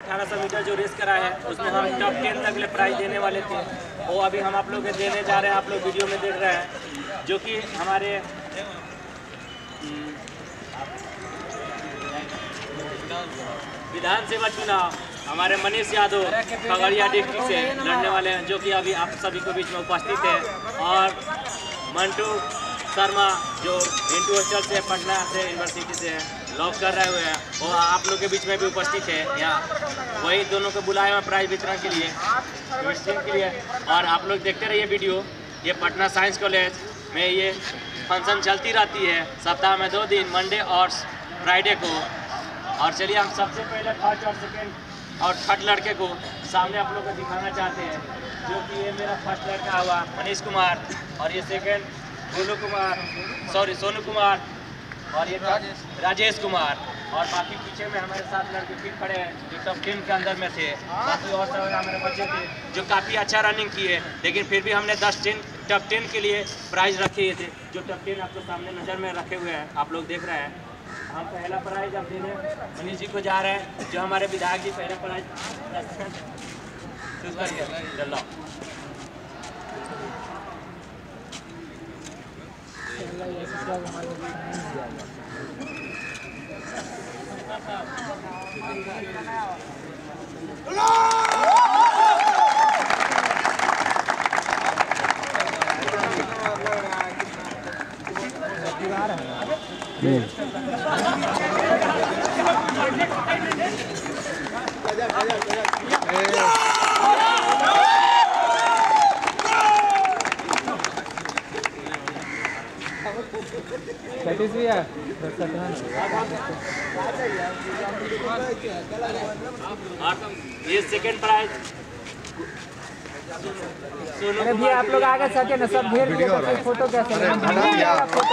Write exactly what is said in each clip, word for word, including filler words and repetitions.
अठारह सौ मीटर जो रेस करा है उसमें हम टॉप टेन तक ले प्राइज देने वाले थे। वो अभी हम आप लोग के देने जा रहे हैं, आप लोग वीडियो में देख रहे हैं, जो कि हमारे विधानसभा चुनाव हमारे मनीष यादव खगड़िया डिस्ट्रिक्ट से लड़ने वाले हैं, जो कि अभी आप सभी के बीच में उपस्थित है। और मंटू शर्मा जो इंटू हॉस्टल से पटना से यूनिवर्सिटी से लॉक कर रहे हुए हैं, वो आप लोग के बीच में भी उपस्थित है यहाँ। वही दोनों को बुलाए हुए प्राइज वितरण के लिए, ट्विस्टिंग के लिए। और आप लोग देखते रहिए वीडियो। ये पटना साइंस कॉलेज में ये फंक्शन चलती रहती है सप्ताह में दो दिन, मंडे और फ्राइडे को। और चलिए हम सबसे पहले फर्स्ट और सेकेंड और थर्ड लड़के को सामने आप लोग को दिखाना चाहते हैं, जो कि ये मेरा फर्स्ट लड़का हुआ मनीष कुमार, और ये सेकेंड गोलू कुमार सॉरी सोनू कुमार, और ये राजेश कुमार। और बाकी पीछे में हमारे साथ लड़के फिर खड़े हैं जो टॉप टेन के अंदर में थे। बाकी और सब हमारे बच्चे थे जो काफ़ी अच्छा रनिंग किए, लेकिन फिर भी हमने दस टेन टॉप टेन के लिए प्राइज़ रखे थे। जो टॉप टेन आपको सामने नज़र में रखे हुए हैं, आप लोग देख रहे हैं। हम पहला प्राइज अब देने मनीष जी को जा रहे हैं, जो हमारे विधायक जी पहला प्राइज चल रहा। ये सेकेंड प्राइज। अरे भैया आप लोग आगे सके ना, सब घेर लिए तो फोटो कैसे?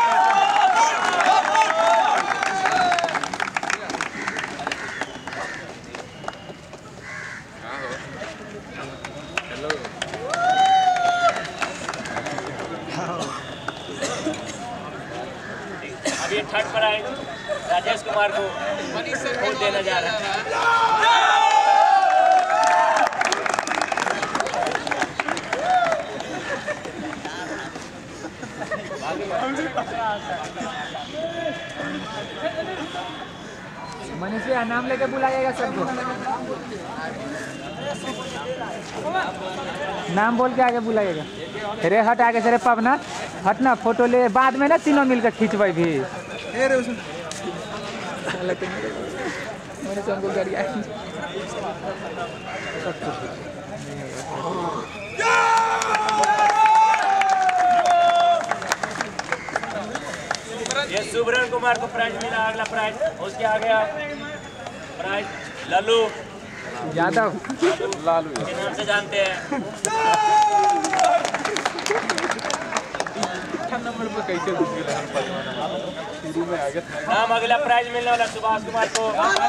अभी थर्ड प्राइज राजेश कुमार को वोट देना जा रहा है। मनीष भैया नाम लेके बुलाइएगा सबको, नाम बोल के आगे बुलाइएगा। अरे हट आगे से, रे पवना हट ना, फोटो ले बाद में ना तीनों मिलकर खींचवाई भी। ये सुब्रन कुमार को प्राइज मिला, अगला प्राइज। उसके आगे प्राइज लल्लू यादव लालू के नाम से जानते हैं। नंबर पर कैसे शुरू में आगे नाम अगला प्राइज मिलने वाला सुभाष कुमार को।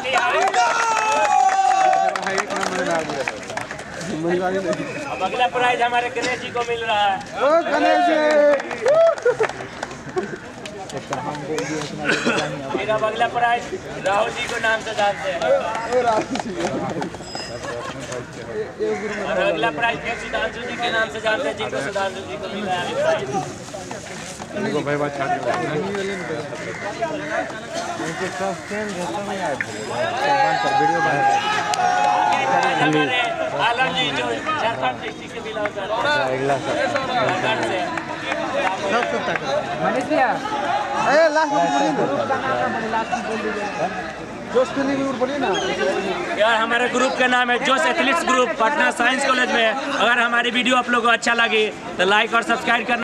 अब अगला प्राइज हमारे गणेश जी को मिल रहा है। ओ गणेश फिर अब अगला प्राइज राहुल जी को नाम से जानते हैं। और अगला प्राइज फिर सुधांशु जी के नाम से जानते हैं, जिनको सुधांशु जी को मिला है। भाई बात आलम जी जो झारखंड डिस्ट्रिक्ट के बिलोंग करते हैं। मनीष भैया जोश के लिए बोलिए ना यार। हमारे ग्रुप का नाम है Josh athletics group Patna science college में। अगर हमारी वीडियो आप लोगों को अच्छा लगे तो लाइक और सब्सक्राइब करना।